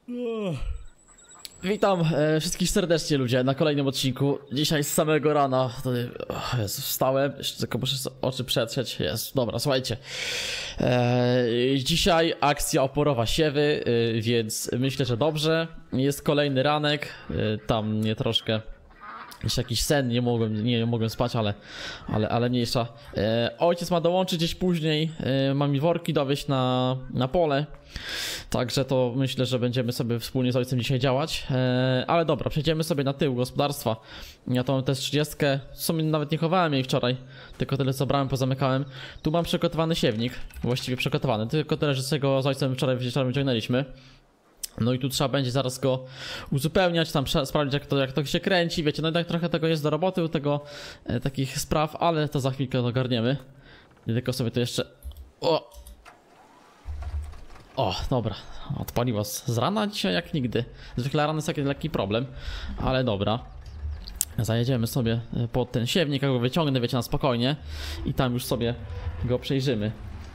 Witam wszystkich serdecznie, ludzie, na kolejnym odcinku. Dzisiaj z samego rana Jezu, wstałem, tylko muszę oczy przetrzeć. Jest, dobra, słuchajcie. Dzisiaj akcja oporowa siewy, więc myślę, że dobrze. Jest kolejny ranek, tam mnie troszkę... Jeszcze jakiś sen, nie mogłem spać, ale mniejsza. Ojciec ma dołączyć gdzieś później, ma mi worki dowieźć na pole. Także to myślę, że będziemy sobie wspólnie z ojcem dzisiaj działać. Ale dobra, przejdziemy sobie na tył gospodarstwa. Ja to mam też 30, w sumie nawet nie chowałem jej wczoraj, tylko tyle co brałem, pozamykałem. Tu mam przygotowany siewnik, właściwie przygotowany, tylko tyle, że sobie go z ojcem wczoraj wieczorem wyciągnęliśmy. No i tu trzeba będzie zaraz go uzupełniać, tam sprawdzić jak to się kręci, wiecie, no i tak trochę tego jest do roboty, u tego takich spraw, ale to za chwilkę ogarniemy. I tylko sobie to jeszcze... O, dobra, odpaliło z rana dzisiaj jak nigdy. Zwykle rano jest taki lekki problem, ale dobra. Zajedziemy sobie pod ten siewnik, jak go wyciągnę, wiecie, na spokojnie. I tam już sobie go przejrzymy.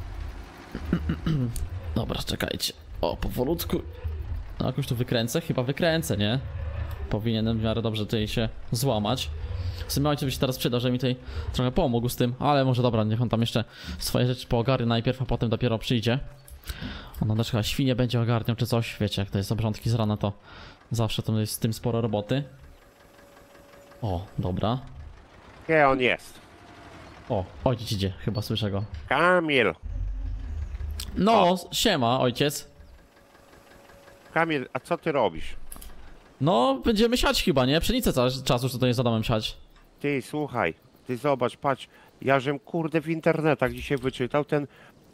Dobra, czekajcie. O, powolutku. No jakoś tu wykręcę? Chyba wykręcę, nie? Powinienem w miarę dobrze tutaj się złamać. W sumie ojciec by się teraz przydał, że mi tutaj trochę pomógł z tym, ale może dobra, niech on tam jeszcze swoje rzeczy poogarnie najpierw, a potem dopiero przyjdzie. On też chyba świnie będzie ogarniał czy coś, wiecie, jak to jest obrządki z rana, to zawsze to jest z tym sporo roboty. O, dobra. Gdzie on jest? O, ojciec idzie, chyba słyszę go. Kamil! No, siema, ojciec. Kamil, a co ty robisz? No, będziemy siać chyba, nie? Pszenicę czasu, że tutaj za domem siać. Ty, słuchaj, ty zobacz, patrz, ja żem kurde w internetach dzisiaj wyczytał ten...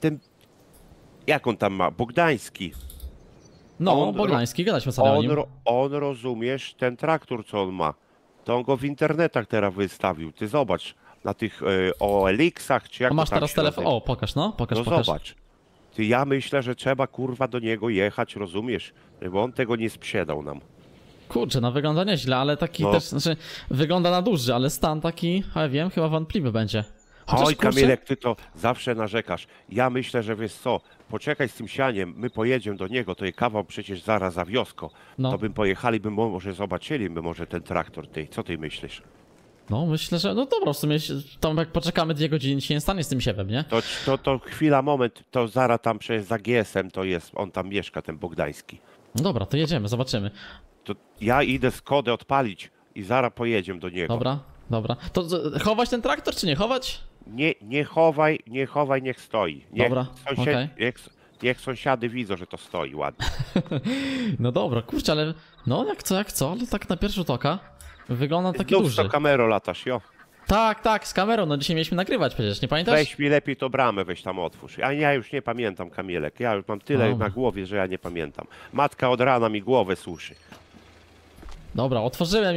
Jak on tam ma? Bogdański. No, Bogdański, gadaliśmy sobie o nim. On, rozumiesz, ten traktor co on ma, to on go w internetach teraz wystawił. Ty zobacz, na tych OLX-ach, czy jak A masz to tam teraz telefon? O, pokaż, no, pokaż. Zobacz. Ty, ja myślę, że trzeba kurwa do niego jechać, rozumiesz? Bo on tego nie sprzedał nam. Kurczę, no wygląda nieźle, ale taki też, znaczy wygląda na duży, ale stan taki, ale wiem, chyba wątpliwy będzie. Chociaż, oj, Kamilek, ty to zawsze narzekasz. Ja myślę, że wiesz co, poczekaj z tym sianiem, my pojedziemy do niego, to jest kawał przecież zaraz za wiosko. No. To bym pojechali, bym może zobaczyli, może ten traktor, ty. Co ty myślisz? No, myślę, że no dobra, w sumie tam jak poczekamy 2 godziny, się nie stanie z tym siewem, nie? To chwila, moment, to zaraz tam przez za GS-em to jest, on tam mieszka, ten Bogdański. No dobra, to jedziemy, zobaczymy. To ja idę Skodę odpalić i zaraz pojedziemy do niego. Dobra. To chować ten traktor, czy nie chować? Nie chowaj, niech stoi. Dobra, okej. Niech sąsiady widzą, że to stoi ładnie. No dobra, kurczę, ale no jak co, ale tak na pierwszy rzut oka wygląda taki Znów duży. z tą kamerą latasz, jo. Tak, z kamerą, no dzisiaj mieliśmy nagrywać przecież, nie pamiętasz? Weź mi lepiej to bramę, weź tam otwórz. A ja już nie pamiętam, Kamilek. Ja już mam tyle na głowie, że ja nie pamiętam. Matka od rana mi głowę suszy. Dobra, otworzyłem.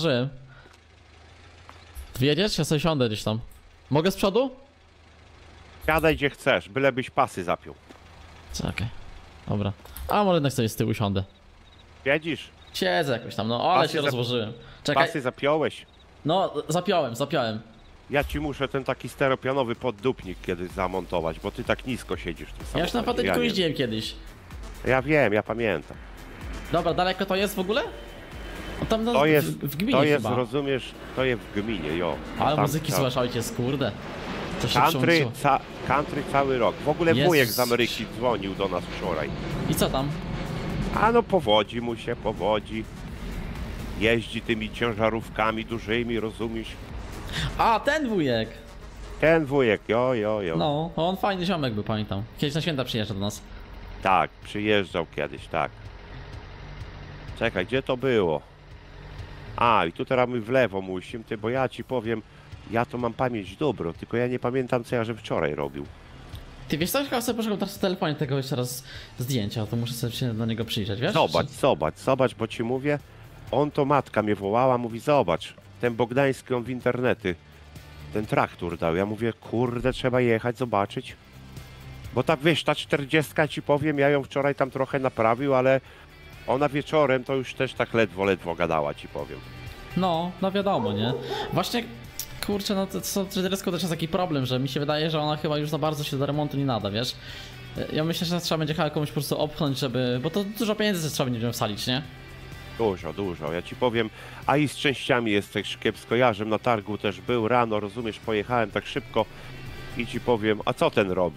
Wjedziesz? Ja sobie siądę gdzieś tam. Mogę z przodu? Siadaj gdzie chcesz, bylebyś pasy zapiął. Czekaj. Dobra. A może jednak sobie z tyłu siądę. Siedzisz? Siedzę jakoś tam, no ale Pasy się rozłożyłem. Czekaj. Pasy zapiąłeś? No, zapiąłem. Ja ci muszę ten taki steropianowy poddupnik kiedyś zamontować, bo ty tak nisko siedzisz w tym samochodzie. Ja już na patyku jeździłem kiedyś. Ja wiem, ja pamiętam. Dobra, daleko to jest w ogóle? O, tam To jest, w gminie to jest, chyba. rozumiesz, to jest w gminie, jo. Ale muzyki słuchasz, ojciec, kurde. To się country cały rok. W ogóle Jezus. wujek z Ameryki dzwonił do nas wczoraj. I co tam? A no powodzi mu się, jeździ tymi ciężarówkami dużymi, rozumiesz? A, ten wujek! Ten wujek, jo. No, on fajny ziomek był, pamiętam. Kiedyś na święta przyjeżdża do nas. Tak, przyjeżdżał kiedyś, tak. Czekaj, gdzie to było? A, i tu teraz my w lewo musimy, bo ja ci powiem, ja to mam pamięć dobrą, tylko ja nie pamiętam, co ja że wczoraj robił. Ty wiesz co, chyba sobie poszukam teraz w telefonie tego jeszcze raz zdjęcia, to muszę sobie się do niego przyjrzeć, wiesz? Zobacz, bo ci mówię, on to matka mnie wołała, mówi, zobacz, ten Bogdański, on w internety, ten traktor dał. Ja mówię, kurde, trzeba jechać, zobaczyć. Bo ta, wiesz, ta 40 ci powiem, ja ją wczoraj tam trochę naprawił, ale ona wieczorem to już też tak ledwo gadała, ci powiem. No wiadomo, nie? Właśnie, kurczę, no to 40 też jest taki problem, że mi się wydaje, że ona chyba już za bardzo się do remontu nie nada, wiesz? Ja myślę, że trzeba będzie chyba komuś po prostu opchnąć, żeby... Bo to dużo pieniędzy trzeba będzie wsalić, nie? Dużo, ja ci powiem, a i z częściami jest też kiepsko. Ja, żem na targu też był rano, rozumiesz, pojechałem tak szybko i ci powiem, a co ten robi?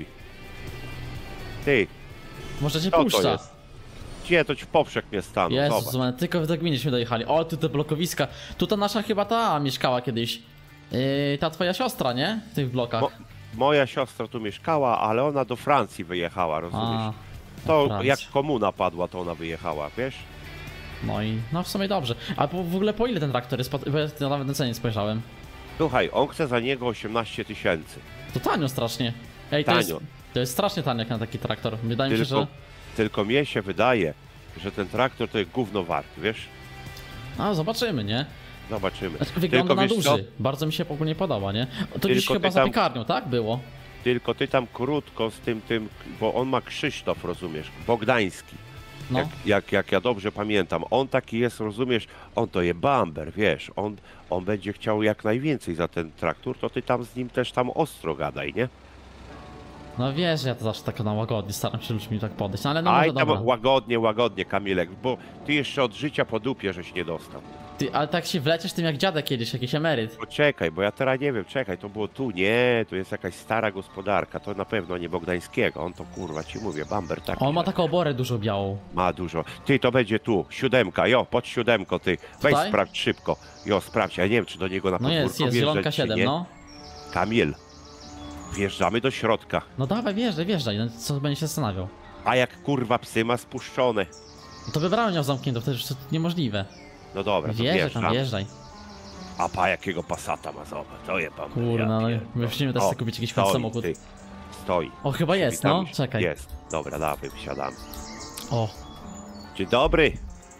Ty, Może cię co to puszcza. jest? Gdzie to ci w poprzek mnie stanął? Jezus, Zobacz. man, tylko do gminy dojechali. O, tu te blokowiska. Tu ta nasza chyba ta mieszkała kiedyś. Ta twoja siostra, nie? W tych blokach. Moja siostra tu mieszkała, ale ona do Francji wyjechała, rozumiesz? A, To Francja. jak komuna padła, to ona wyjechała, wiesz? no i no w sumie dobrze. A w ogóle po ile ten traktor jest? Bo ja nawet na cenie nie spojrzałem. Słuchaj, on chce za niego 18 000. To tanio strasznie. Ej, Tanio. to jest strasznie tanio jak na taki traktor. Wydaje mi się, że... Tylko mnie się wydaje, że ten traktor to jest gówno warty, wiesz? A, zobaczymy, nie? Zobaczymy. Znaczy, wygląda Tylko na wiesz co? duży. Bardzo mi się ogólnie podoba, nie? To gdzieś Tylko chyba ty za tam- piekarnią, tak? Było? Tylko ty tam krótko z tym, bo on ma Krzysztof, rozumiesz? Bogdański. No. Jak ja dobrze pamiętam. On taki jest, rozumiesz? On to jest bamber, wiesz? On będzie chciał jak najwięcej za ten traktor, to ty tam z nim też tam ostro gadaj, nie? No wiesz, ja to zawsze tak na łagodnie staram się ludźmi tak podejść, no ale no Aj może tam dobra. łagodnie, Kamilek, bo ty jeszcze od życia po dupie żeś nie dostał. Ty, ale tak się wleciesz tym jak dziadek kiedyś, jakiś emeryt. Poczekaj, bo ja teraz nie wiem, czekaj, to było tu, nie, to jest jakaś stara gospodarka, to na pewno nie Bogdańskiego, on to kurwa ci mówię, bamber taki. On ma taką oborę dużo białą. Ma dużo. Ty, to będzie tu, 7, pod 7 ty, weź Tutaj? sprawdź szybko. Sprawdź, ja nie wiem, czy do niego na No podwórko jest, wjeżdżać, zielonka czy 7, nie. no. Kamil, wjeżdżamy do środka, No dawaj, wjeżdżaj, no co będzie się zastanawiał. a jak kurwa psy ma spuszczone. No to wybrałem ją zamkniętą, to już niemożliwe. No dobra, to Wjeżdżaj tam, wjeżdżam. wjeżdżaj. A pa jakiego Passata ma, zobacz, to je pan. Kurna, no my musimy też O, sobie kupić jakiś końcu samochód. Ty, stoi. O, chyba jest, no, Witam, czekaj. Jest, dobra, dawaj, wsiadamy. O. Dzień dobry.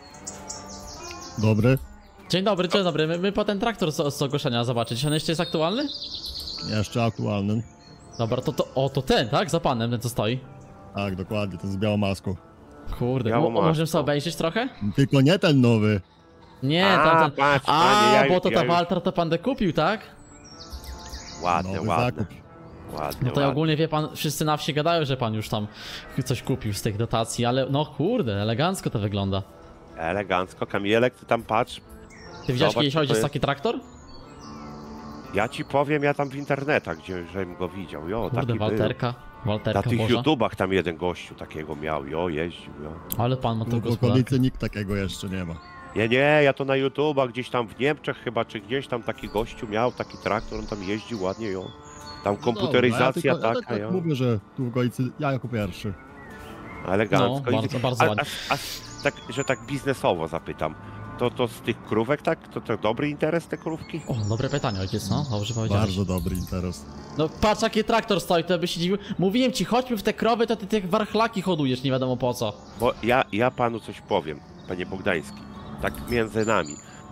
Dobry. Dzień dobry, my po ten traktor z ogłoszenia zobaczyć, on jeszcze jest aktualny? Jeszcze aktualny. Dobra, to ten, tak? Za panem, ten co stoi. Tak, dokładnie, ten z białą maską. Kurde, Białą maską. możemy sobie obejrzeć trochę? Tylko nie ten nowy. Nie, A, tamten... patrz, A, panie, bo to ta już- Walter to pan kupił, tak? Ładne, Nowy ładne. zakup. Ładnie, No to ładnie. ogólnie wie pan, wszyscy na wsi gadają, że pan już tam coś kupił z tych dotacji, ale no kurde, elegancko to wygląda. Elegancko, Kamilek, ty tam patrz. Ty widziałeś Zobacz, kiedyś co to ojciec jest. taki traktor? Ja ci powiem, ja tam w internetach, żebym go widział, jo, Kurde, taki Walterka, był. Walterka Na tych Boża. YouTubach tam jeden gościu takiego miał, jeździł, Ale pan ma Tu tą w gospodarkę. okolicy nikt takiego jeszcze nie ma. Nie, ja to na YouTubach, gdzieś tam w Niemczech chyba, czy gdzieś tam taki gościu miał, taki traktor, on tam jeździł ładnie, Tam komputeryzacja Dobra, ja taka, tak mówię, że tu w okolicy ja jako pierwszy. elegancko. No, bardzo ładnie. A tak, że tak biznesowo zapytam, to z tych krówek tak, to dobry interes te krówki? O, dobre pytanie ojciec, no, dobrze powiedziałeś. Bardzo dobry interes. No patrz jaki traktor stoi, to by się dziwił. Mówiłem ci, chodźmy w te krowy, to ty tych warchlaki hodujesz, nie wiadomo po co. Bo ja panu coś powiem, panie Bogdański, tak między nami.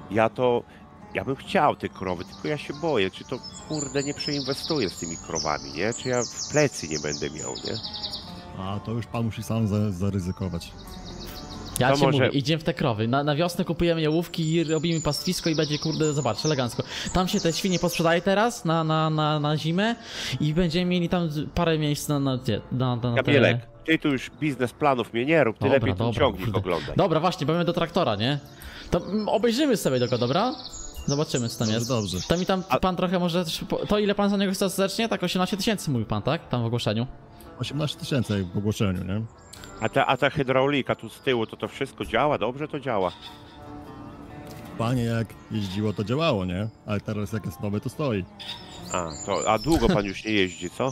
Ja bym chciał te krowy, tylko ja się boję, czy to kurde nie przeinwestuję z tymi krowami, nie? Czy ja w plecy nie będę miał, nie? A to już pan musi sam zaryzykować. Ja To ci może- mówię, idziemy w te krowy. Na wiosnę kupujemy jałówki i robimy pastwisko i będzie kurde, zobacz, elegancko. Tam się te świnie posprzedaje teraz na zimę i będziemy mieli tam parę miejsc na te... Kamilek, ty tu już biznesplanów mnie nie rób, ty Dobra, lepiej ten dobra, ciągnik kurde. oglądaj. Dobra, właśnie, będziemy do traktora, nie? To obejrzymy sobie tego, dobra? Zobaczymy co tam Dobrze, jest. dobrze. To mi tam pan trochę może... To ile pan za niego chce serdecznie? Tak 18 000 mówił pan, tak? Tam w ogłoszeniu. 18 000 w ogłoszeniu, nie? A ta hydraulika tu z tyłu, to wszystko działa? Dobrze to działa? Panie jak jeździło to działało, nie? Ale teraz jak jest nowe to stoi. A długo pan już nie jeździ, co?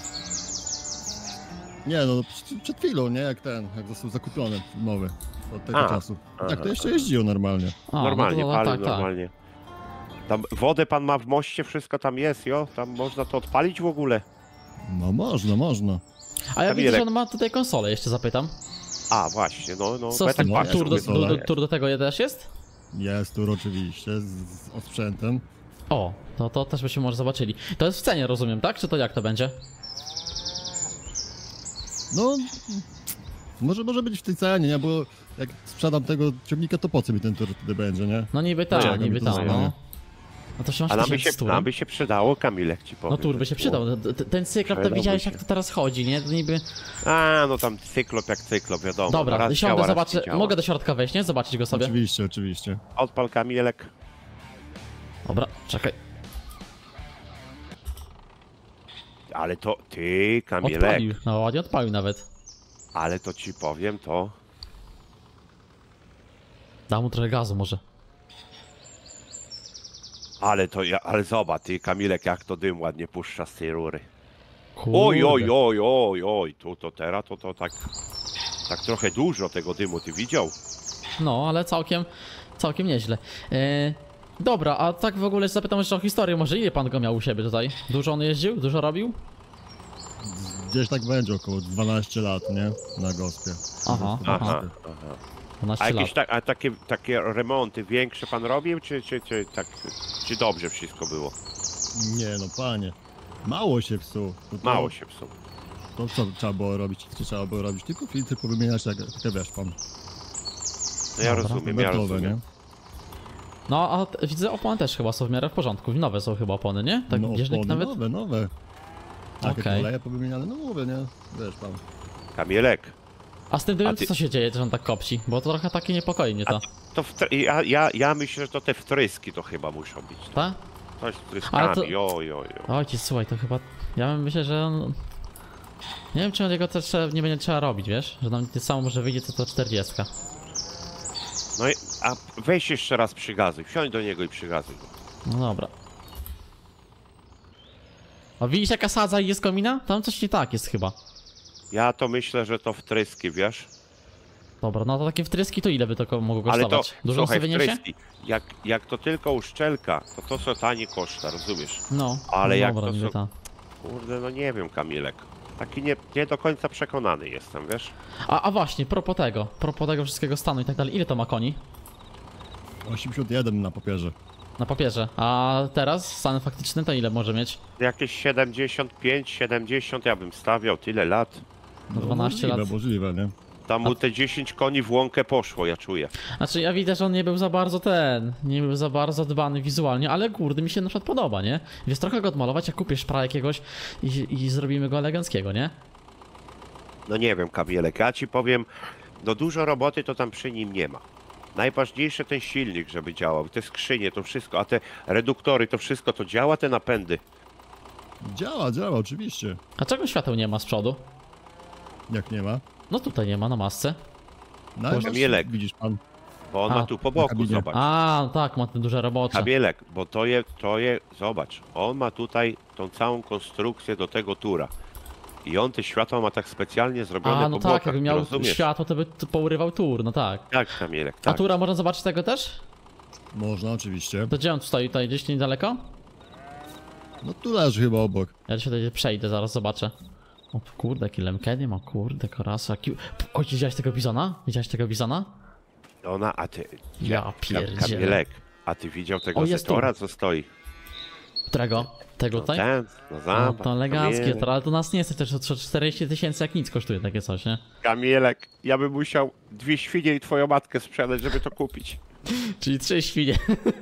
Nie no, przed chwilą, nie? Jak został zakupiony nowy. Od tego A, czasu. aha. Tak to jeszcze jeździło normalnie. A, Normalnie, no to, palił tak, tak. normalnie. Tam wodę pan ma w moście, wszystko tam jest, Tam można to odpalić w ogóle. No można. A ja widzę, Kamilek. że on ma tutaj konsolę, jeszcze zapytam. A, właśnie, no, Co ja z tym? tak patrzę, Tur mówię, konsolę. do tego też jest? Jest tu oczywiście z osprzętem. O, to też byśmy może zobaczyli. To jest w cenie, rozumiem, tak? Czy to jak to będzie? No, może być w tej cenie, nie? Bo jak sprzedam tego ciągnika, to po co mi ten tur wtedy będzie, nie? No niby No tak, jak niby mi to tak, zajmie? no. No to 18 A tysięcy z turem. nam by się przydało, Kamilek ci powiem. No tur by się przydał. Ten cyklop to Przydałby widziałeś się. jak to teraz chodzi, nie? To niby... A, no tam cyklop jak cyklop, wiadomo. Dobra, raz siądę, działa, raz zobaczę. nie działa. Mogę do środka wejść, nie? Zobaczyć go sobie. Oczywiście, oczywiście. Odpal Kamilek. Dobra, czekaj. Ale to ty, Kamilek. Odpalił. No ładnie odpalił nawet. Ale to ci powiem, to... Dam mu trochę gazu może. Ale zobacz, ty Kamilek, jak to dym ładnie puszcza z tej rury. Kurde. Oj, to teraz to tak trochę dużo tego dymu, ty widział? No, ale całkiem nieźle. Dobra, a tak w ogóle zapytam jeszcze o historię. Może ile pan go miał u siebie tutaj? Dużo on jeździł? Dużo robił? Gdzieś tak będzie około 12 lat, nie? Na gospie. Aha. Aha. 12 A lat. jakieś takie remonty większe pan robił, czy dobrze wszystko było? Nie no, panie. Mało się psuł. Mało się psuło. To co trzeba było robić? Co trzeba było robić? Tylko filtry powymieniać, jak wiesz pan. No ja Dobra. rozumiem, ja Metrowe, rozumiem. nie? No, a widzę opony też chyba są w miarę w porządku. Nowe są chyba opony, nie? Tak No, bieżnik opony nawet. nowe. Takie Okej. koleje powymieniane, no mówię, nie? Wiesz pan. Kamilek, A z tym dymem A ty- co się dzieje, że on tak kopci? Bo to trochę takie niepokoi mnie to. to ja myślę, że to te wtryski to chyba muszą być. Tak? Coś z Ale wtryskami, to- oj. Ojciec, słuchaj, to chyba... Ja myślę, że on... Nie wiem, czy on jego też nie będzie trzeba robić, wiesz? Że nam tyle samo może wyjdzie, co to 40. No i, a weź jeszcze raz przygazuj, wsiądź do niego i przygazuj go. No dobra. A widzisz jaka sadza i jest komina? Tam coś nie tak jest chyba. Ja to myślę, że to wtryski, wiesz? Dobra, no to takie wtryski to ile by to mogło Ale to, kosztować? Dużo słuchaj, sobie wyniesie? wtryski, jak to tylko uszczelka, to są tanie koszta, rozumiesz? No, Ale no jak dobra, to niby są- ta. Kurde, no nie wiem, Kamilek. Taki nie do końca przekonany jestem, wiesz? A właśnie, propos tego wszystkiego stanu i tak dalej, ile to ma koni? 81 na papierze. Na papierze. A teraz stan faktyczny to ile może mieć? Jakieś 75, 70 ja bym stawiał, tyle lat. No 12 lat. Możliwe, nie? Tam mu te 10 koni w łąkę poszło, ja czuję. Znaczy ja widzę, że on nie był za bardzo nie był za bardzo dbany wizualnie, ale kurde mi się na przykład podoba, nie? Więc trochę go odmalować, jak kupisz szpra jakiegoś i zrobimy go eleganckiego, nie? No nie wiem, Kamilek, ja ci powiem, no dużo roboty to tam przy nim nie ma. Najważniejsze ten silnik, żeby działał, te skrzynie, to wszystko, a te reduktory, to wszystko, to działa, te napędy. Działa, oczywiście. A czego świateł nie ma z przodu? Jak nie ma. No tutaj nie ma na masce. Kamilek. Widzisz pan. Bo on A, ma tu po boku, kabinie. zobacz. A, no tak, ma te duże robocze. Kamilek, bo zobacz, on ma tutaj tą całą konstrukcję do tego tura. I on te światła ma tak specjalnie zrobione A, no po tak, bokach, jakby miał rozumiesz? światło, to by pourywał tur, no tak. Tak, Kamilek, A tak. tura można zobaczyć tego też? Można, oczywiście. To gdzie on stoi? Tutaj gdzieś niedaleko? No tu leży chyba obok. Ja się tutaj przejdę, zaraz zobaczę. O kurde, jaki lemkedy ma, kurde, korasa. Oj, widziałeś tego bizona? Widziałeś tego bizona? Ona, a ty... Ja pierdzielę. Kamilek, a ty widział tego O, jest tu. Zetora, co stoi? Którego? Tego No tutaj? ten, no No zobacz. to eleganckie, Kamilek. to, ale to nas nie jest też 40 tysięcy jak nic kosztuje takie coś, nie? Kamilek, ja bym musiał 2 świnie i twoją matkę sprzedać, żeby to kupić. Czyli 3 świnie.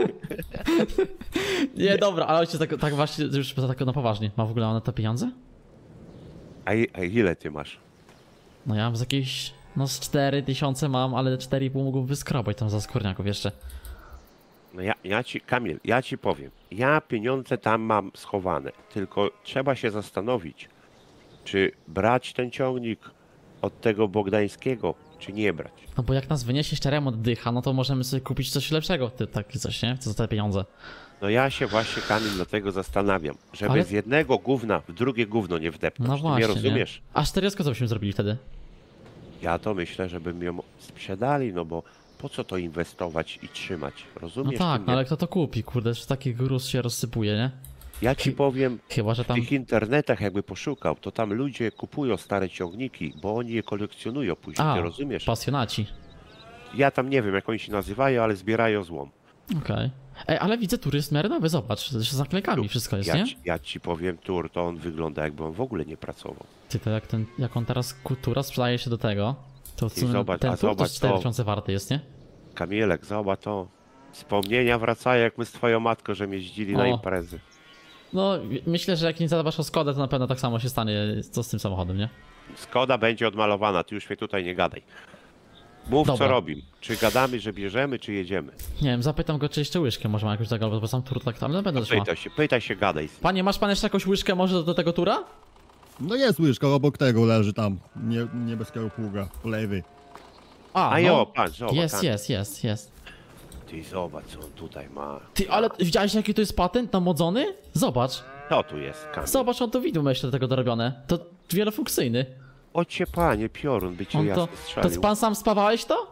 Nie, dobra, ale ojciec tak właśnie, już tak na poważnie, ma w ogóle na te pieniądze? A ile ty masz? No ja mam z jakieś, no z 4000 mam, ale 4,5 mógłbym wyskrobać tam za skórniaków jeszcze. No Kamil, ja ci powiem, ja pieniądze tam mam schowane, tylko trzeba się zastanowić, czy brać ten ciągnik od tego Bogdańskiego, czy nie brać. No bo jak nas wyniesie jeszcze remont dycha, no to możemy sobie kupić coś lepszego, takie coś, nie? Co za te pieniądze. No ja się właśnie, Kamil, dlatego zastanawiam, żeby Ale- z jednego gówna w drugie gówno nie wdepnąć. No Ty właśnie, mnie rozumiesz? A 40 co byśmy zrobili wtedy? Ja to myślę, żebym ją sprzedali, no bo po co to inwestować i trzymać, No rozumiesz? tak, ty no mnie? ale kto to kupi, kurde, że taki gruz się rozsypuje, nie? Ja ci powiem, Chyba, że w tam... tych internetach jakby poszukał, to tam ludzie kupują stare ciągniki, bo oni je kolekcjonują później, A, ty rozumiesz? pasjonaci. Ja tam nie wiem, jak oni się nazywają, ale zbierają złom. Okej. Ej, ale widzę, turyst miary nowy, zobacz, z naklejkami wszystko jest, nie? Ja ci powiem, tur, to on wygląda, jakby on w ogóle nie pracował. Ty, to jak on teraz kultura sprzedaje się do tego, to w Ty sumie zobacz, ten a tur to zobacz 4000 warty jest, nie? Kamilek, zobacz to. Wspomnienia wracają, jak my z twoją matką, że jeździli na O. imprezy. No, myślę, że jak nie zadbasz o Skodę, to na pewno tak samo się stanie co z tym samochodem, nie? Skoda będzie odmalowana, ty już mnie tutaj nie gadaj. Mów, Dobra. co robimy. Czy gadamy, że bierzemy, czy jedziemy? Nie wiem, zapytam go, czy jeszcze łyżkę może ma jakąś tego, bo sam tur tak, ale na pewno też ma. Pytaj się, gadaj. Panie, masz pan jeszcze jakąś łyżkę może do tego tura? No jest łyżka, obok tego leży tam. Niebieskiego pługa, po lewej. A no. jo, patrz, zobacz. Jest. Ty zobacz, co on tutaj ma. Ty, ale widziałeś jaki to jest patent namodzony? Zobacz. Co tu jest, Kamil? Zobacz, on to widmo jeszcze do tego dorobione. To wielofunkcyjny. Ocie panie, piorun by cię On jasno to strzelił. pan sam spawałeś to?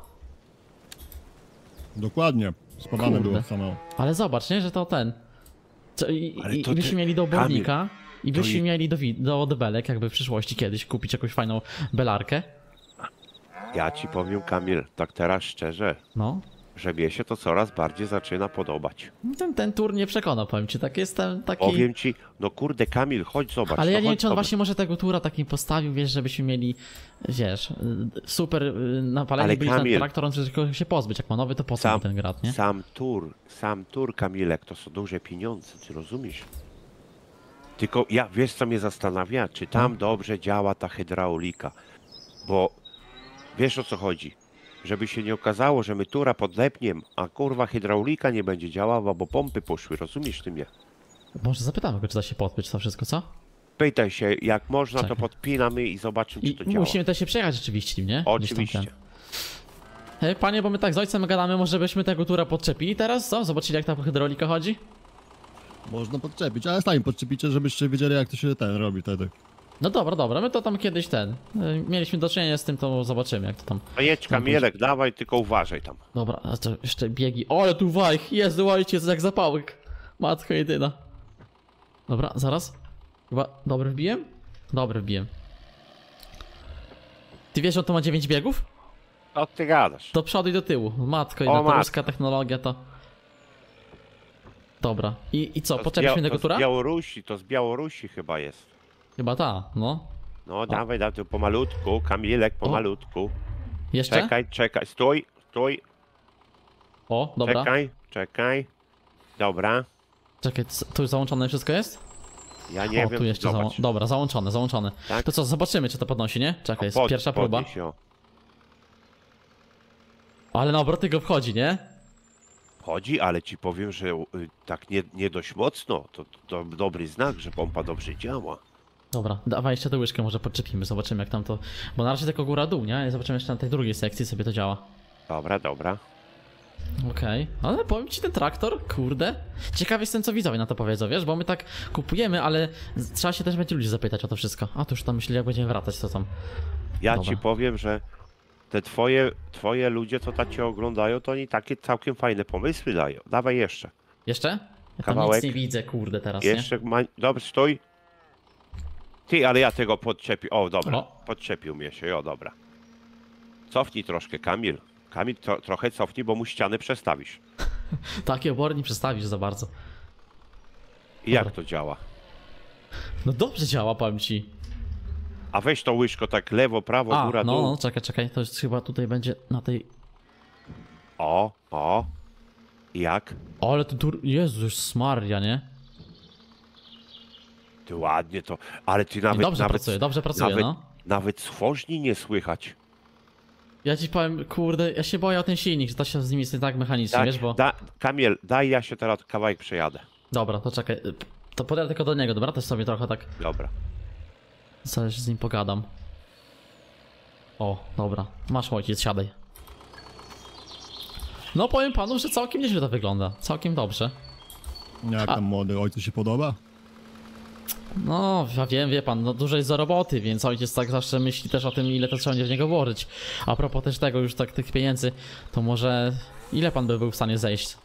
Dokładnie. Spawane Kurde. było samo. Ale zobacz, nie, że to ten. Ale I to byśmy ty- mieli do obornika. I to byśmy i- mieli do belek, jakby w przyszłości kiedyś kupić jakąś fajną belarkę. Ja ci powiem, Kamil, tak teraz szczerze, No. że mnie się to coraz bardziej zaczyna podobać. Ten tur nie przekonał, powiem ci, tak jestem taki... Powiem ci, no kurde, Kamil, chodź zobacz. Ale ja no nie wiem, chodź czy on zobacz. właśnie może tego tura takim postawił, wiesz, żebyśmy mieli, wiesz, super napaleni Ale byli ten Kamil- traktor, on chce tylko się pozbyć, jak ma nowy, to po co mu ten grat, nie? Sam tur, Kamilek, to są duże pieniądze, ty rozumiesz? Tylko ja, wiesz co mnie zastanawia, czy tam No. dobrze działa ta hydraulika, bo wiesz o co chodzi, żeby się nie okazało, że my tura podlepniem, a kurwa hydraulika nie będzie działała, bo pompy poszły, rozumiesz ty mnie? Może zapytamy go, czy da się podpiąć to wszystko, co? Pytaj się, jak można, to Czekaj. podpinamy i zobaczymy, czy I to działa. musimy też się przejechać rzeczywiście, nie? Gdzieś tam Oczywiście. ten. Hej, panie, bo my tak z ojcem gadamy, może byśmy tego tura podczepili teraz, co? Zobaczyli, jak ta hydraulika chodzi? Można podczepić, ale sami podczepicie, żebyście wiedzieli, jak to się robi wtedy. No dobra, my to tam kiedyś mieliśmy do czynienia z tym, to zobaczymy, jak to tam... No jedź Kamilek, dawaj, tylko uważaj tam. Dobra, a to jeszcze biegi. O, ale tu wajch, Jezu, ojciec, jak zapałek. Matko jedyna. Dobra, zaraz. Chyba dobry wbiłem? Dobry wbiłem. Ty wiesz, że to ma 9 biegów? Co ty gadasz? Do przodu i do tyłu. Matko, i O, ta matko. ruska technologia to... Dobra. I co, To z podczepiśmy Bia- tego to z tura? Białorusi, to z Białorusi chyba jest. Chyba ta, no. No dawaj, dawaj, pomalutku, Kamilek, pomalutku. Jeszcze? Czekaj, stój, O, dobra. czekaj. Dobra, Czekaj, tu już załączone wszystko jest? ja nie O, wiem, tu jeszcze zobacz. Dobra, załączone. Tak? To co, zobaczymy, czy to podnosi, nie? Czekaj, jest Pod- pierwsza próba. podnieś, o. Ale na obroty go wchodzi, nie? Chodzi, ale ci powiem, że tak nie dość mocno, to dobry znak, że pompa dobrze działa. Dobra, dawaj jeszcze tę łyżkę może podczepimy, zobaczymy jak tam to... Bo na razie tylko góra-dół, nie? I zobaczymy jeszcze na tej drugiej sekcji sobie to działa. Dobra. Okej, ale powiem ci ten traktor, kurde. Ciekaw jestem co widzowie na to powiedzą, wiesz? Bo my tak kupujemy, ale trzeba się też będzie ludzi zapytać o to wszystko. A to już tam myśleli jak będziemy wracać, co tam. Ja Dobra. ci powiem, że te twoje ludzie, co tak cię oglądają, to oni takie całkiem fajne pomysły dają. Dawaj jeszcze. Jeszcze? Ja tam Kawałek. nic nie widzę, kurde teraz, Jeszcze, dobrze, stój. Ty, ale ja tego podczepił. O, dobra, O. podczepił mnie się, o, dobra. Cofnij troszkę, Kamil. Kamil, trochę cofnij, bo mu ścianę przestawisz. nie? Takie obory nie przestawisz za bardzo. I jak Dobra. to działa? No dobrze działa, powiem ci. A weź to łyżko tak lewo, prawo, A, góra, dół. no, czekaj, to jest chyba tutaj będzie na tej... O. I jak? O, ale tu... Jezus Maria, nie? Ty ładnie to, ale ty nawet... Dobrze pracuje, nawet, no. Nawet stworzni nie słychać. Ja ci powiem, kurde, ja się boję o ten silnik, że to się z nimi jest tak mechanicznie, wiesz, bo... Kamil, daj, ja się teraz kawałek przejadę. Dobra, to czekaj, to podjadę tylko do niego, dobra? Też sobie trochę tak, Dobra. coś z nim pogadam. O, dobra, masz ojciec, siadaj. No powiem panu, że całkiem nieźle to wygląda, całkiem dobrze. Jak tam młody ojcu się podoba? No, ja wiem, wie pan, no dużo jest za roboty, więc ojciec tak zawsze myśli też o tym, ile to trzeba będzie w niego włożyć. A propos też tego, już tak tych pieniędzy, to może ile pan by był w stanie zejść?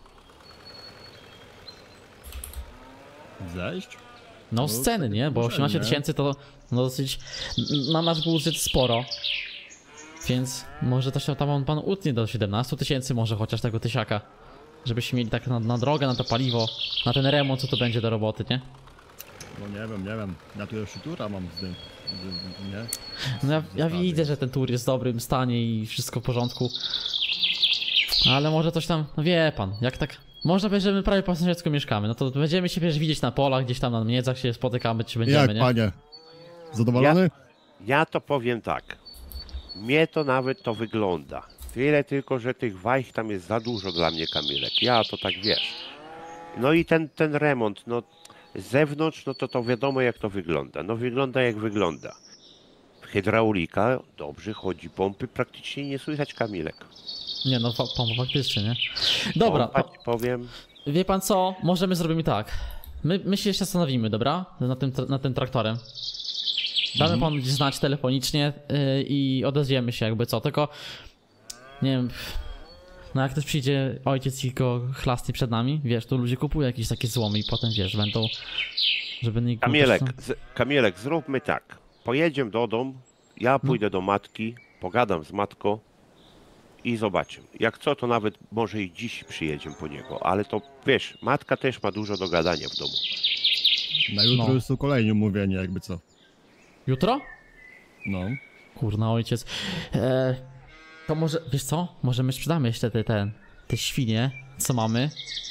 Zejść? No z ceny, nie? Bo 18 tysięcy to no dosyć, na nasz budżet sporo. Więc może to się tam on pan utnie do 17 tysięcy, może chociaż tego tysiaka. Żebyśmy mieli tak na drogę, na to paliwo, na ten remont, co to będzie do roboty, nie? No nie wiem. Ja tu jeszcze tura mam z tym. Nie? No ja widzę, że ten tur jest w dobrym stanie i wszystko w porządku. Ale może coś tam, no wie pan, jak tak... Można powiedzieć, że my prawie po sąsiedzku mieszkamy, no to będziemy się przecież widzieć na polach, gdzieś tam na miedzach się spotykamy, czy będziemy, Jak, nie? panie? Zadowolony? Ja to powiem tak. Mnie to nawet to wygląda. Tyle tylko, że tych wajch tam jest za dużo dla mnie, Kamilek. Ja to tak wiesz. No i ten remont, no z zewnątrz, no to wiadomo jak to wygląda. No wygląda jak wygląda. Hydraulika dobrze chodzi, pompy praktycznie nie słychać, Kamilek. Nie no, faktycznie, nie? Dobra, Pompa, ci powiem. wie pan co? Możemy zrobimy tak. My się jeszcze zastanowimy, dobra? Nad tym traktorem. Damy panu znać telefonicznie i odezwiemy się jakby co, tylko... Nie wiem... No jak ktoś przyjdzie, ojciec i go chlasty przed nami, wiesz, tu ludzie kupują jakieś takie złomy i potem, wiesz, będą... Żeby nikt... Kamilek, zróbmy tak. Pojedziemy do domu, ja pójdę do matki, pogadam z matką i zobaczymy. Jak co, to nawet może i dziś przyjedziemy po niego, ale to wiesz, matka też ma dużo do gadania w domu. Na jutro No. już są kolejni umówieni, jakby co. Jutro? No. Kurna, ojciec. To może, wiesz co? Może my sprzedamy jeszcze te świnie, co mamy.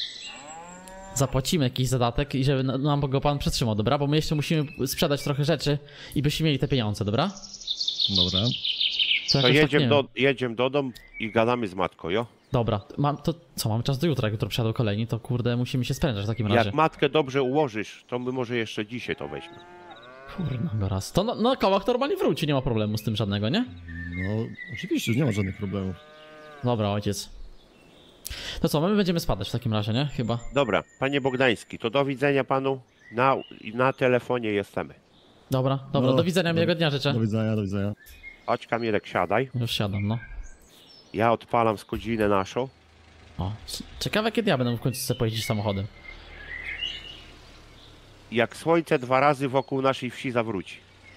Zapłacimy jakiś zadatek i żeby nam go pan przetrzymał, dobra? Bo my jeszcze musimy sprzedać trochę rzeczy i byśmy mieli te pieniądze, dobra? Dobra. To jakoś tak, nie wiem. jedziemy do domu i gadamy z matką, jo? Dobra, mamy czas do jutra, jak jutro przyjadą kolejni, to kurde, musimy się sprężać w takim razie. Jak matkę dobrze ułożysz, to my może jeszcze dzisiaj to weźmy. Kurna, raz. To na kołach to normalnie wróci, nie ma problemu z tym żadnego, nie? No, oczywiście, że nie ma żadnych problemów. Dobra, ojciec. To co, my będziemy spadać w takim razie, nie? Chyba. Dobra, panie Bogdański, to do widzenia panu. Na telefonie jesteśmy. Dobra, No, do widzenia, miłego dnia życzę. Do widzenia, do widzenia. Chodź, Kamilek, siadaj. Już siadam, no. Ja odpalam skudzinę naszą. O, ciekawe kiedy ja będę w końcu sobie pojeździć samochodem. Jak słońce 2 razy wokół naszej wsi zawróci.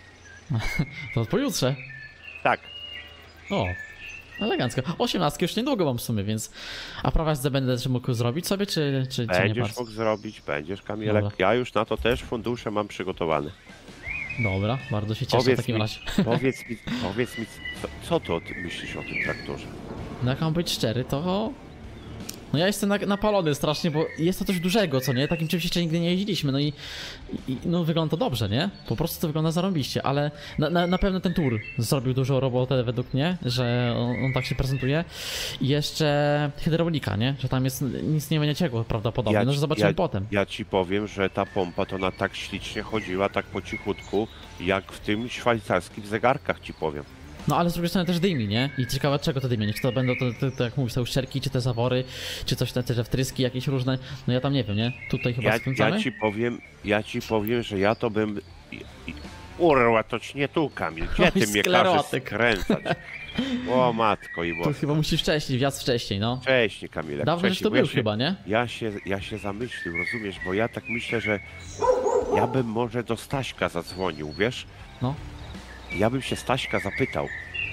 To pojutrze. Tak. O, elegancko. 18 już niedługo mam w sumie, więc... A prawa jazdy będę też mógł zrobić sobie, czy nie Będziesz bardzo? mógł zrobić, będziesz, Kamilek. Dobra. Ja już na to też fundusze mam przygotowane. Dobra, bardzo się cieszę w takim razie. Powiedz mi, co ty myślisz o tym traktorze? No jak mam być szczery, to... No ja jestem napalony strasznie, bo jest to coś dużego, co nie? Takim czymś jeszcze nigdy nie jeździliśmy, no i no wygląda to dobrze, nie? Po prostu to wygląda zarąbiście, ale na pewno ten tour zrobił dużą robotę według mnie, że on tak się prezentuje. I jeszcze hydraulika, nie? Że tam jest nic nie ciekło prawdopodobnie, no że zobaczymy potem. Ja ci powiem, że ta pompa to ona tak ślicznie chodziła, tak po cichutku, jak w tym szwajcarskich zegarkach, ci powiem. No ale z drugiej strony też dymi, nie? I ciekawe czego to dymi, czy to będą to jak mówisz, te uszczelki, czy te zawory, czy coś te wtryski jakieś różne, no ja tam nie wiem, nie? Tutaj chyba skręcamy? Ja ci powiem, że ja to bym... Urła, toć nie tu, Kamil, gdzie ty mnie każesz skręcać? O matko i To Boże. chyba musisz wjazd wcześniej, no. Wcześniej, Kamilek, Dawno już to był chyba, nie? Ja się zamyślił, rozumiesz, bo ja tak myślę, że ja bym może do Staśka zadzwonił, wiesz? No. Ja bym się Staśka zapytał,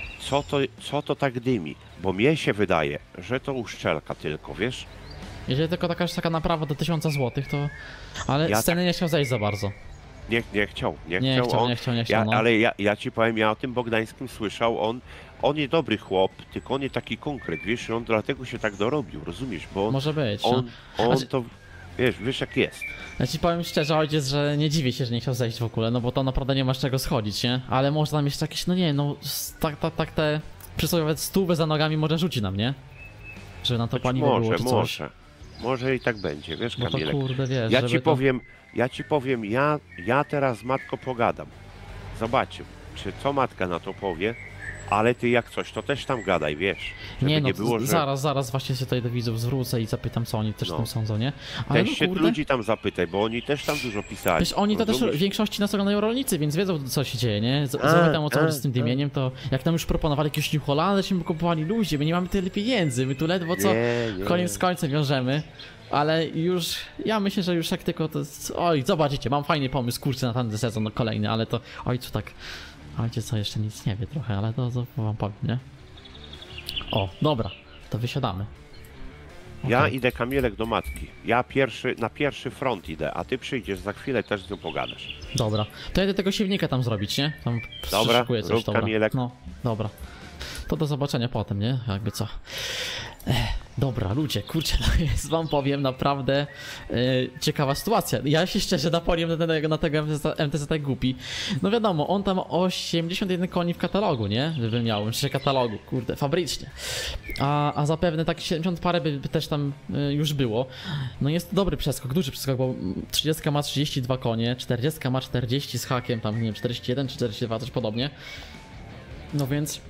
co to tak dymi? Bo mnie się wydaje, że to uszczelka tylko, wiesz? Jeżeli tylko taka naprawa do 1000 zł, to... Ale Ja z ceny nie chciał zejść za bardzo. Nie chciał, no. Ale ja ci powiem, ja o tym Bogdańskim słyszał, on jest dobry chłop, tylko on jest taki konkret, wiesz, on dlatego się tak dorobił, rozumiesz, bo Może być, on Znaczy- to, wiesz jak jest. Ja ci powiem szczerze, ojciec, że nie dziwię się, że nie chciał zejść w ogóle, no bo to naprawdę nie masz czego schodzić, nie? Ale może tam jeszcze jakieś, no nie, no tak te przysłowiowe stówy za nogami może rzuci nam, nie? Żeby nam to Choć paliwo było czy coś. Może i tak będzie, wiesz, No to Kamilek. kurde, wiesz, Ja żeby ci powiem, ja teraz z matką pogadam. Zobaczymy, czy co matka na to powie, ale ty jak coś, to też tam gadaj, wiesz. Żeby Nie no, było, że zaraz właśnie się tutaj do widzów zwrócę i zapytam, co oni też No. tam sądzą, nie? Ale też no się kurde, ludzi tam zapytaj, bo oni też tam dużo pisali. wiesz, oni to też w rozumiesz? większości nas oglądają rolnicy, więc wiedzą co się dzieje, nie? Zapytam o co chodzi z tym dymieniem, to jak nam już proponowali jakieś New Hollandy, żeśmy kupowali ludzie, my nie mamy tyle pieniędzy, my tu ledwo co Nie. koniec z końcem wiążemy. Ale już, ja myślę, że już jak tylko to... Oj, zobaczycie, mam fajny pomysł, kurczę, na ten sezon kolejny, ale to... Ojcu tak... Ojciec co jeszcze nic nie wie trochę, ale to wam powiem, nie? O, dobra, to wysiadamy. Ja Okej. idę, Kamilek, do matki. Ja na pierwszy front idę, a ty przyjdziesz za chwilę, też z nią pogadasz. Dobra, to jedę tego siewnika tam zrobić, nie? Tam Dobra, przyszykuję coś, rób, dobra. Kamilek. No, dobra. To do zobaczenia potem, nie? Jakby co. Dobra, ludzie, kurczę, no jest, wam powiem, naprawdę ciekawa sytuacja. Ja się szczerze napaliłem na tego MTZ tak głupi. No wiadomo, on tam 81 koni w katalogu, nie? By miał, czy katalogu, kurde, fabrycznie. A zapewne tak 70 parę by też tam już było. No jest to dobry przeskok, duży przeskok, bo 30 ma 32 konie, 40 ma 40 z hakiem, tam nie wiem, 41 czy 42, coś podobnie. No więc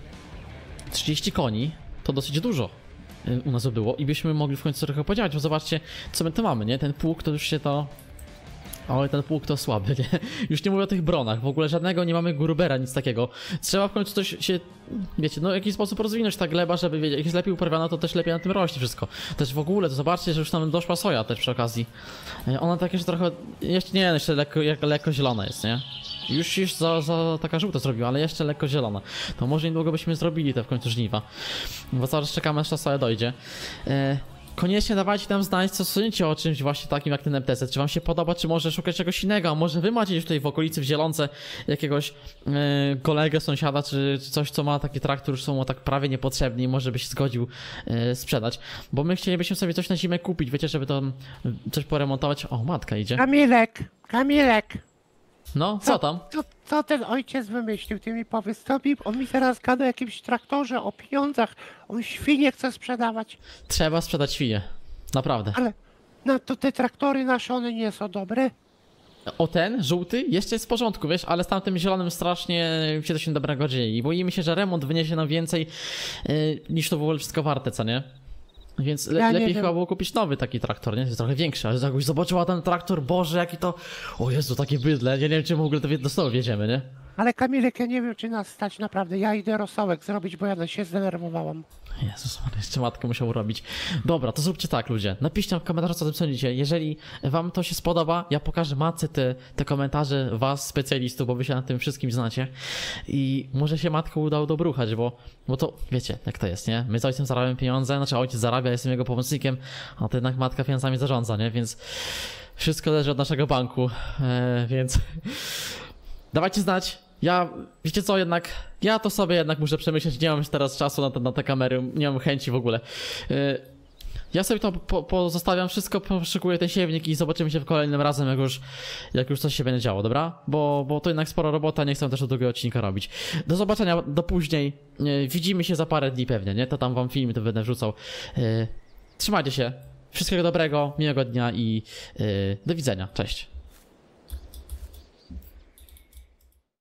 30 koni to dosyć dużo u nas było i byśmy mogli w końcu trochę podziałać, bo zobaczcie, co my tu mamy, nie? Ten pług to już się to... Ale ten pług to słaby, nie? Już nie mówię o tych bronach, w ogóle żadnego nie mamy Grubera, nic takiego. Trzeba w końcu coś się, wiecie, no w jakiś sposób rozwinąć ta gleba, żeby wiedzieć, jak jest lepiej uprawiana, to też lepiej na tym rośnie wszystko. Też w ogóle, to zobaczcie, że już tam doszła soja też przy okazji. Ona takie, że trochę, jeszcze nie, jeszcze lekko zielona jest, nie? Już za taka żółta zrobiła, ale jeszcze lekko zielona. To może niedługo byśmy zrobili te w końcu żniwa. Bo zaraz czekamy, aż ta soja dojdzie. Koniecznie dawajcie nam znać, co sądzicie o czymś właśnie takim jak ten MTZ. Czy wam się podoba, czy może szukać czegoś innego, a może wy macie gdzieś tutaj w okolicy w Zielonce jakiegoś kolegę, sąsiada, czy coś, co ma taki traktor, już są mu tak prawie niepotrzebni i może by się zgodził sprzedać. Bo my chcielibyśmy sobie coś na zimę kupić, wiecie, żeby to coś poremontować. O, matka idzie. Kamilek! No, co tam? Co ten ojciec wymyślił? Ty mi powiedz, on mi teraz gada o jakimś traktorze, o pieniądzach, on świnie chce sprzedawać. Trzeba sprzedać świnie. Naprawdę. Ale no to te traktory nasze, one nie są dobre. O ten, żółty, jeszcze jest w porządku, wiesz, ale z tamtym zielonym strasznie się coś dobrego dzieje i boimy się, że remont wyniesie nam więcej niż to w ogóle wszystko warte, co nie? Więc lepiej chyba było kupić nowy taki traktor, nie? Jest trochę większy, ale jakbyś zobaczyła ten traktor, Boże, jaki to... O Jezu, takie bydle, ja nie wiem, czy w ogóle to do stołu wjedziemy, nie? Ale Kamilek, ja nie wiem, czy nas stać naprawdę. Ja idę rosołek zrobić, bo ja się zdenerwowałam. Jezus, jeszcze matkę musiał robić. Dobra, to zróbcie tak, ludzie. Napiszcie w komentarzu, co o tym sądzicie. Jeżeli wam to się spodoba, ja pokażę matce te komentarze was, specjalistów, bo wy się na tym wszystkim znacie. I może się matkę udało dobruchać, bo to, wiecie, jak to jest, nie? My z ojcem zarabiamy pieniądze, znaczy ojciec zarabia, jestem jego pomocnikiem, a to jednak matka finansami zarządza, nie? Więc wszystko zależy od naszego banku, więc dawajcie znać. Wiecie co, ja to sobie jednak muszę przemyśleć, nie mam już teraz czasu na te kamery, nie mam chęci w ogóle. Ja sobie to pozostawiam wszystko, poszykuję ten siewnik i zobaczymy się w kolejnym razem, jak już coś się będzie działo, dobra? Bo to jednak spora robota, nie chcę też do drugiego odcinka robić. Do zobaczenia, do później, widzimy się za parę dni pewnie, nie? To tam wam filmy to będę wrzucał. Trzymajcie się, wszystkiego dobrego, miłego dnia i do widzenia, cześć.